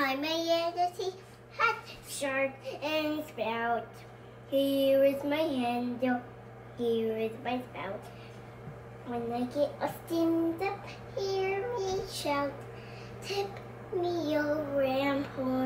I'm a Yeti hat, shark, and spout. Here is my handle, here is my spout. When I get all steamed up, hear me shout. Tip me over and pull